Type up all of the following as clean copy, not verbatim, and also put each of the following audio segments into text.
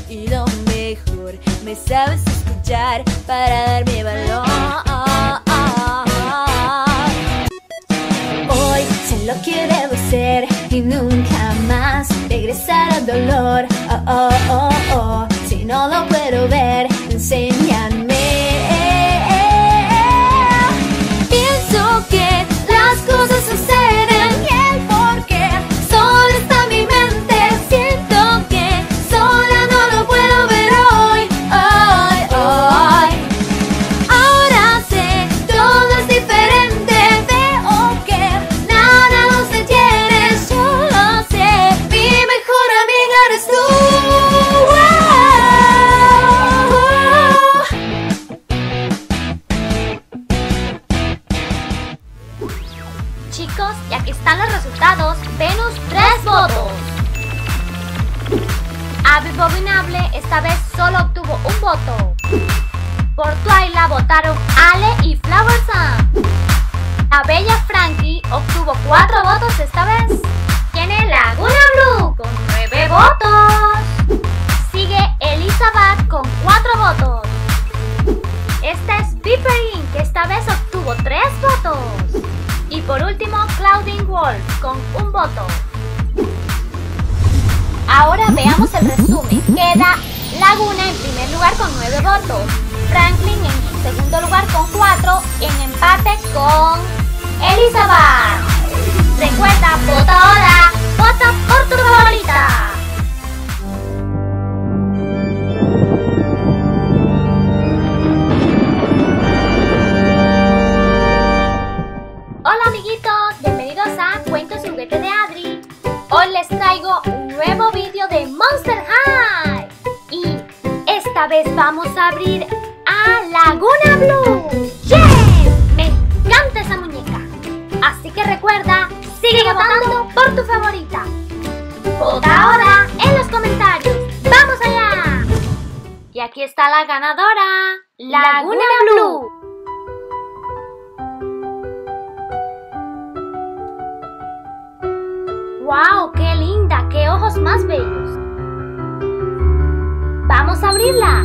y lo mejor, me sabes escuchar para darme valor. Hoy sé lo que debo ser y nunca más regresar al dolor. Si no lo puedo ver, enséñame. Pienso que las cosas suceden y el porqué solo está en mi mente. Siento que sola no lo puedo ver hoy. Ahora sé, todo es diferente. Veo que nada nos detiene. Yo lo sé, mi mejor amiga eres tú. Chicos, y aquí están los resultados. Venus, 3 votos. Abominable esta vez solo obtuvo un voto. Por Twyla votaron Ale y Flower Sam. La bella Frankie obtuvo 4 votos esta vez. Tiene Laguna Blue con 9 votos. Sigue Elizabeth con 4 votos. Esta es Piperin, que esta vez obtuvo 3 votos. Y por último, Claudine Wolf con 1 voto. Ahora veamos el resumen. Queda Laguna en primer lugar con 9 votos. Franklin en segundo lugar con 4. En empate con Elizabeth. Recuerda, vota ahora. Vota por tu favorita. Hola amiguitos, bienvenidos a Cuentos y Juguetes de Adri. Hoy les traigo un nuevo vídeo de Monster High. Y esta vez vamos a abrir a Laguna Blue. ¡Yes! Me encanta esa muñeca. Así que recuerda, sigue votando por tu favorita. Vota ahora en los comentarios. ¡Vamos allá! Y aquí está la ganadora, Laguna Blue. ¡Wow! ¡Qué linda! ¡Qué ojos más bellos! ¡Vamos a abrirla!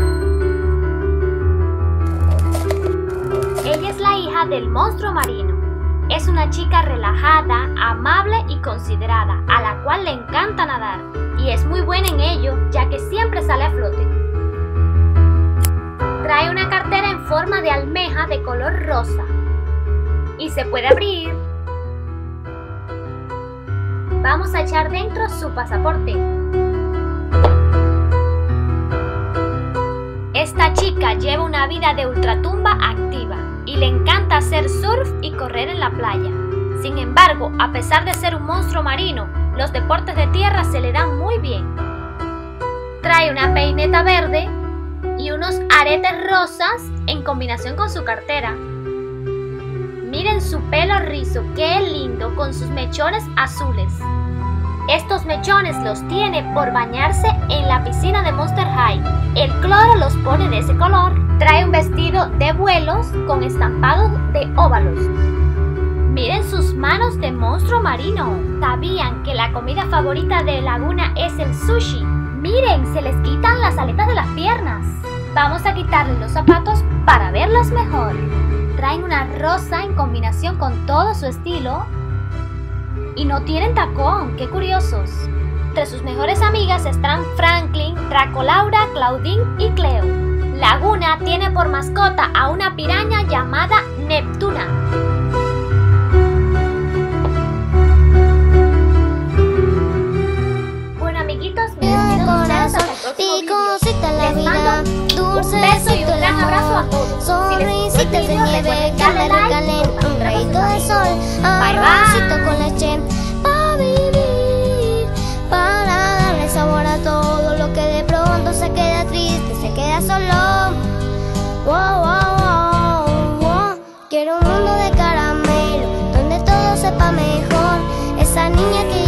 Ella es la hija del monstruo marino. Es una chica relajada, amable y considerada, a la cual le encanta nadar. Y es muy buena en ello, ya que siempre sale a flote. Trae una cartera en forma de almeja de color rosa. Y se puede abrir. Vamos a echar dentro su pasaporte. Esta chica lleva una vida de ultratumba activa y le encanta hacer surf y correr en la playa. Sin embargo, a pesar de ser un monstruo marino, los deportes de tierra se le dan muy bien. Trae una peineta verde y unos aretes rosas en combinación con su cartera. Miren su pelo rizo, qué lindo, con sus mechones azules. Estos mechones los tiene por bañarse en la piscina de Monster High. El cloro los pone de ese color. Trae un vestido de vuelos con estampados de óvalos. Miren sus manos de monstruo marino. ¿Sabían que la comida favorita de Laguna es el sushi? Miren, se les quitan las aletas de las piernas. Vamos a quitarle los zapatos para verlos mejor. Traen una rosa en combinación con todo su estilo. Y no tienen tacón, qué curiosos. Entre sus mejores amigas están Franklin, Dracolaura, Claudine y Cleo. Laguna tiene por mascota a una piraña llamada Neptuna. Bueno amiguitos, me despido de ustedes hasta el próximo video. Les mando un beso y un gran abrazo a todos. Sonrisitas de nieve, darle like, un rayito de sol, bye bye. con leche.